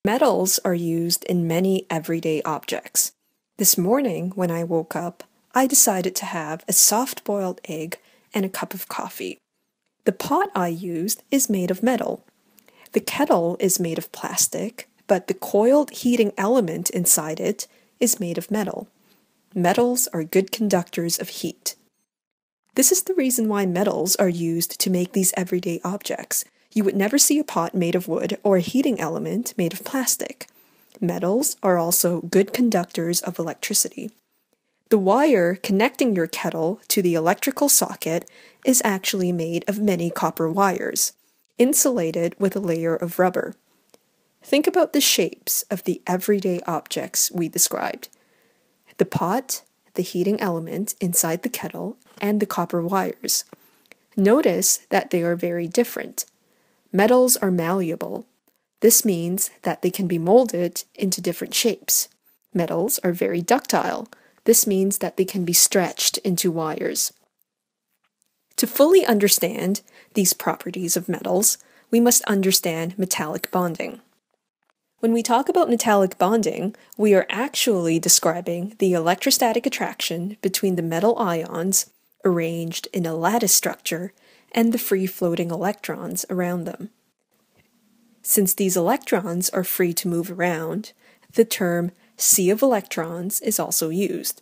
Metals are used in many everyday objects. This morning, when I woke up, I decided to have a soft-boiled egg and a cup of coffee. The pot I used is made of metal. The kettle is made of plastic, but the coiled heating element inside it is made of metal. Metals are good conductors of heat. This is the reason why metals are used to make these everyday objects. You would never see a pot made of wood or a heating element made of plastic. Metals are also good conductors of electricity. The wire connecting your kettle to the electrical socket is actually made of many copper wires, insulated with a layer of rubber. Think about the shapes of the everyday objects we described: the pot, the heating element inside the kettle, and the copper wires. Notice that they are very different. Metals are malleable. This means that they can be molded into different shapes. Metals are very ductile. This means that they can be stretched into wires. To fully understand these properties of metals, we must understand metallic bonding. When we talk about metallic bonding, we are actually describing the electrostatic attraction between the metal ions arranged in a lattice structure and the free-floating electrons around them. Since these electrons are free to move around, the term sea of electrons is also used.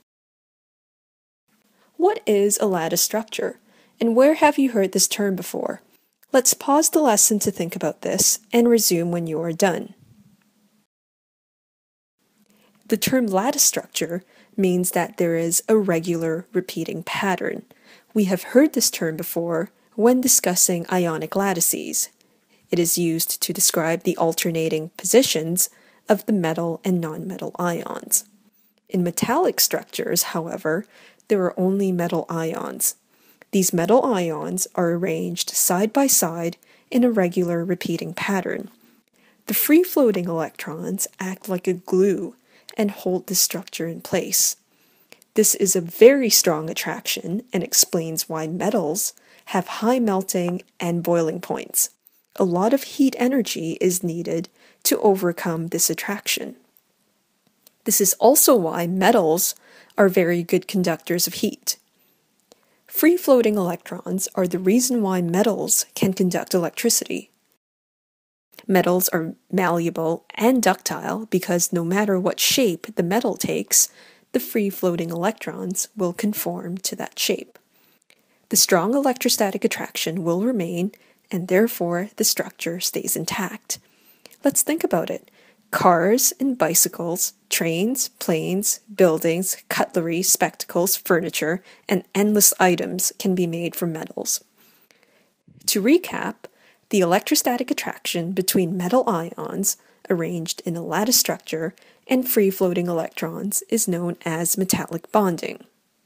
What is a lattice structure, and where have you heard this term before? Let's pause the lesson to think about this and resume when you are done. The term lattice structure means that there is a regular repeating pattern. We have heard this term before when discussing ionic lattices. It is used to describe the alternating positions of the metal and nonmetal ions. In metallic structures, however, there are only metal ions. These metal ions are arranged side by side in a regular repeating pattern. The free-floating electrons act like a glue and hold the structure in place. This is a very strong attraction and explains why metals have high melting and boiling points. A lot of heat energy is needed to overcome this attraction. This is also why metals are very good conductors of heat. Free-floating electrons are the reason why metals can conduct electricity. Metals are malleable and ductile because no matter what shape the metal takes, the free-floating electrons will conform to that shape. The strong electrostatic attraction will remain, and therefore the structure stays intact. Let's think about it. Cars and bicycles, trains, planes, buildings, cutlery, spectacles, furniture, and endless items can be made from metals. To recap, the electrostatic attraction between metal ions arranged in a lattice structure and free-floating electrons is known as metallic bonding.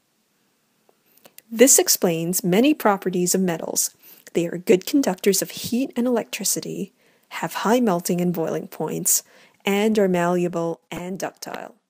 This explains many properties of metals. They are good conductors of heat and electricity, have high melting and boiling points, and are malleable and ductile.